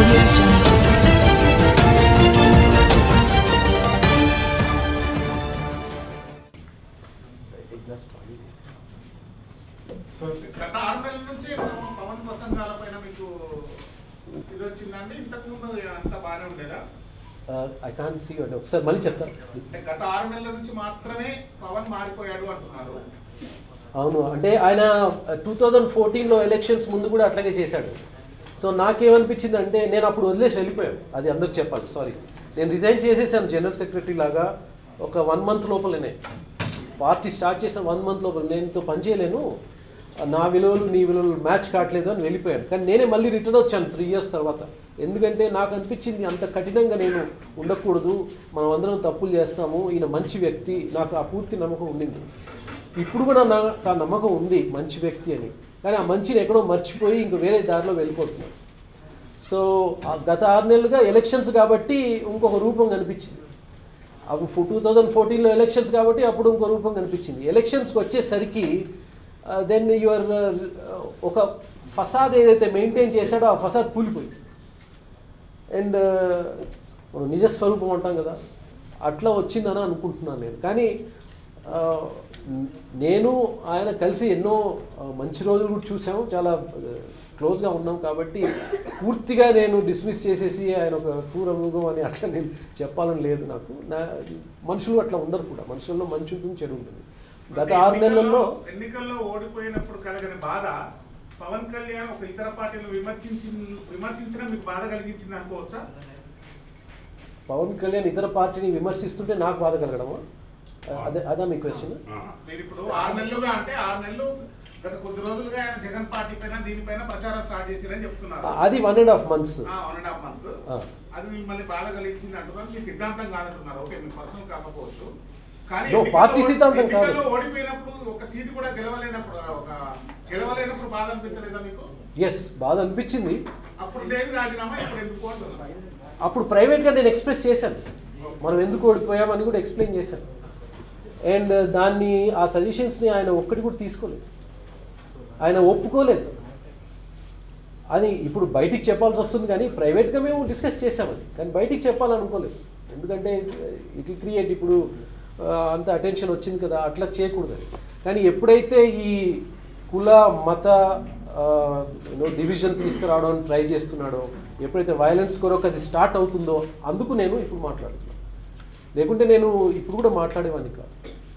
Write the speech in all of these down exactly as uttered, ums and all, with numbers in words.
Audio Jungle. గత ఆరు నెలల నుంచి పవన్ ప్రసంగాల పైన మీకు ఇది వచ్చిందండి. ఇంతకు ముందు అంత బాగానే ఉండేదా? ఐ కాంట్ సీ అంటే ఒకసారి మళ్ళీ చెప్తారు. గత ఆరు నెలల నుంచి మాత్రమే పవన్ మారిపోయాడు అంటున్నారు. అవును, అంటే ఆయన టూ థౌజండ్ ఫోర్టీన్లో ఎలక్షన్స్ ముందు కూడా అట్లాగే చేశాడు. సో నాకేమనిపించింది అంటే నేను అప్పుడు వదిలేసి వెళ్ళిపోయాను, అది అందరికి చెప్పాలి. సారీ, నేను రిజైన్ చేసేసాను జనరల్ సెక్రటరీ లాగా. ఒక వన్ మంత్ లోపలనే పార్టీ స్టార్ట్ చేసిన వన్ మంత్ లోపల నేనుతో పనిచేయలేను, నా విలువలు నీ విలువలు మ్యాచ్ కావట్లేదు అని వెళ్ళిపోయాను. కానీ నేనే మళ్ళీ రిటర్న్ వచ్చాను త్రీ ఇయర్స్ తర్వాత. ఎందుకంటే నాకు అనిపించింది అంత కఠినంగా నేను ఉండకూడదు, మనం అందరం తప్పులు చేస్తాము, ఈయన మంచి వ్యక్తి, నాకు ఆ పూర్తి నమ్మకం ఉండింది. ఇప్పుడు కూడా నాకు ఆ నమ్మకం ఉంది మంచి వ్యక్తి అని. కానీ ఆ మంచిని ఎక్కడో మర్చిపోయి ఇంక వేరే దారిలో వెళ్ళిపోతున్నాను. సో గత ఆరు నెలలుగా ఎలక్షన్స్ కాబట్టి ఇంకొక రూపం కనిపించింది. అప్పుడు టూ థౌజండ్ ఫోర్టీన్లో ఎలక్షన్స్ కాబట్టి అప్పుడు ఇంకో రూపం కనిపించింది. ఎలక్షన్స్కి వచ్చేసరికి దెన్ యువర్ ఒక ఫసాద్ ఏదైతే మెయింటైన్ చేశాడో ఆ ఫసాద్ కూలిపోయింది. అండ్ మనం నిజస్వరూపం అంటాం కదా, అట్లా వచ్చిందని అనుకుంటున్నాను నేను. కానీ నేను ఆయన కలిసి ఎన్నో మంచి రోజులు కూడా చూసాము, చాలా క్లోజ్గా ఉన్నాం. కాబట్టి పూర్తిగా నేను డిస్మిస్ చేసేసి ఆయన ఒక క్రూరమృగం అని అట్లా నేను చెప్పాలని లేదు నాకు. నా మనుషులు అట్లా ఉండరు కూడా, మనుషుల్లో మంచి ఉంటుంది, చెడు ఉంటుంది. గత ఆరు నెలల్లో ఎన్నికల్లో ఓడిపోయినప్పుడు కలిగిన బాధ పవన్ కళ్యాణ్ ఒక ఇతర పార్టీలు విమర్శించి విమర్శించడం మీకు బాధ కలిగించింది అనుకోవచ్చా? పవన్ కళ్యాణ్ ఇతర పార్టీని విమర్శిస్తుంటే నాకు బాధ కలగడమా? అదే అదా మీ క్వశ్చన్? మీరు ఇప్పుడు ఆరు నెలలుగా అంటే ఆరు నెలలు గత కొద్ది రోజులుగా ఆయన జగన్ పార్టీ పైన దీనిపైన ప్రచారం స్టార్ట్ చేశారని చెప్తున్నారు. అది one and half months one and half month అది మిమ్మల్ని బాధ కలిగించింది అంటున్నారు. మీ సిద్ధాంతం కాదంటున్నారు. ఓకే, మీ పర్సనల్ కాకపోవచ్చు, కానీ పార్టీ సిద్ధాంతం కాదు. ఓడిపోయినప్పుడు ఒక సీటు కూడా గెలవలేనప్పుడు ఒక గెలవలేనప్పుడు బాధ అనిపించలేదా మీకు? ఎస్, బాధ అనిపించింది. అప్పుడు లేదు రాజీనామా, ఇప్పుడు ఎందుకు అంటున్నారు? అప్పుడు ప్రైవేట్గా నేను ఎక్స్ప్రెస్ చేశాను, మనం ఎందుకు ఓడిపోయామని కూడా ఎక్స్ప్లెయిన్ చేశాను. అండ్ దాన్ని ఆ సజెషన్స్ని ఆయన ఒక్కటి కూడా తీసుకోలేదు, ఆయన ఒప్పుకోలేదు. అది ఇప్పుడు బయటికి చెప్పాల్సి వస్తుంది, కానీ ప్రైవేట్గా మేము డిస్కస్ చేసామని, కానీ బయటికి చెప్పాలనుకోలేదు. ఎందుకంటే ఇట్ విల్ క్రియేట్, ఇప్పుడు అంత అటెన్షన్ వచ్చింది కదా, అట్లా చేయకూడదు. కానీ ఎప్పుడైతే ఈ కుల మత డివిజన్ తీసుకురావడం ట్రై చేస్తున్నాడో, ఎప్పుడైతే వైలెన్స్ కొరకు అది స్టార్ట్ అవుతుందో, అందుకు నేను ఇప్పుడు మాట్లాడుతున్నాను. లేకుంటే నేను ఇప్పుడు కూడా మాట్లాడేవాడిని కాదు.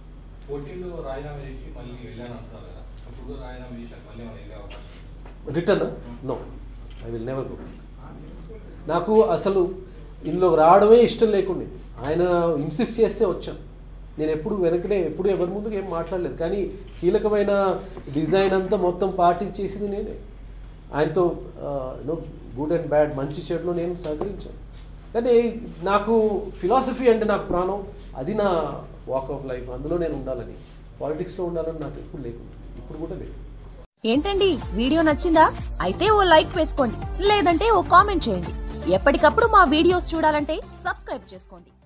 Return no, I will never go. నాకు అసలు ఇందులో రావడమే ఇష్టం లేకుండా, ఆయన ఇన్సిస్ట్ చేస్తే వచ్చాను. నేను ఎప్పుడు వెనకనే ఎప్పుడు ఎవరి ముందుకు ఏం మాట్లాడలేదు. కానీ కీలకమైన డిజైన్ అంతా మొత్తం పార్టీ చేసింది నేనే. ఆయనతో నో గుడ్ అండ్ బ్యాడ్, మంచి చెడులో నేను సహకరించాను. కానీ నాకు ఫిలాసఫీ అంటే నాకు ప్రాణం, అది నా వాక్ ఆఫ్ లైఫ్, అందులో నేను ఉండాలని, పాలిటిక్స్లో ఉండాలని నాకు ఎప్పుడు లేకుండా, ఇప్పుడు కూడా లేదు. ఏంటండి, వీడియో నచ్చిందా? అయితే ఓ లైక్ వేసుకోండి, లేదంటే ఓ కామెంట్ చేయండి. ఎప్పటికప్పుడు మా వీడియోస్ చూడాలంటే సబ్స్క్రైబ్ చేసుకోండి.